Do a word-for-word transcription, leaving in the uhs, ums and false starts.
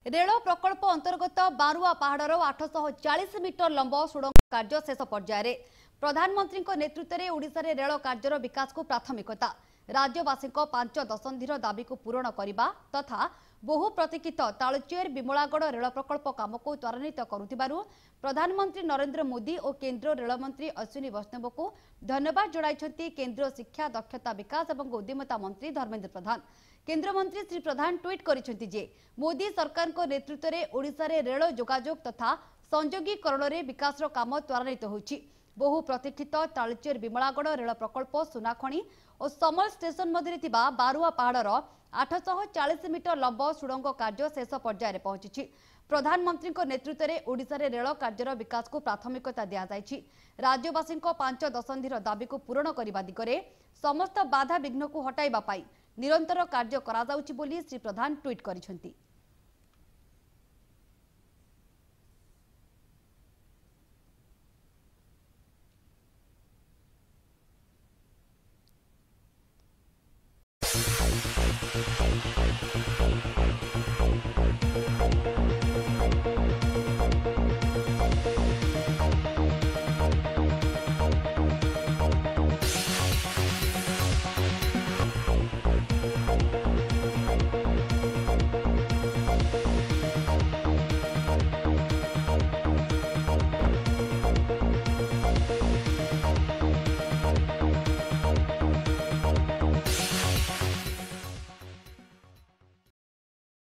Rail प्रकल्प अंतर्गत बारुआ पहाड़र आठशह चालीस मीटर लंब सुड़ंग कार्य शेष पर्यायर प्रधानमंत्री नेतृत्व में ओडिशा रे रेल कार्यर विकास को प्राथमिकता राज्यवासी पांच दशंधि दाबी को पूरण करने तथा बहु प्रतीक्षित तालचेर विमलागढ़ रेल प्रकल्प काम को त्वरान्वित करुथिबारु प्रधानमंत्री नरेंद्र मोदी और केंद्र रेलमंत्री अश्विनी वैष्णव को धन्यवाद जणाइछंती केंद्र शिक्षा दक्षता विकास और उद्यमता मंत्री धर्मेंद्र प्रधान। केंद्र मंत्री श्री प्रधान ट्वीट करिसेंती जे मोदी सरकार को नेतृत्व में ओडिशा रे रेल जोगाजोग तथा संयोगीकरण रे विकास काम त्वरान्वित होछि। बहु प्रतीक्षित तालचेर विमलागढ़ रेल प्रकल्प सुनाखणी और समल स्टेशन मध्य थिबा बारुआ पहाड़र आठशह चालीस मीटर लंब सुड़ंग कार्य शेष पर्यायर पहुंची। प्रधानमंत्री नेतृत्व में ओडिशा रे रेल कार्यर विकास को प्राथमिकता दिया जायछि। राज्यवासी पांच दशंधिर दाबी को पूरण करने दिगरे समस्त बाधा विघ्न को हटाइबा पाई निरंतर कार्य करा जाउछि बोली श्री प्रधान ट्वीट करिसेंती।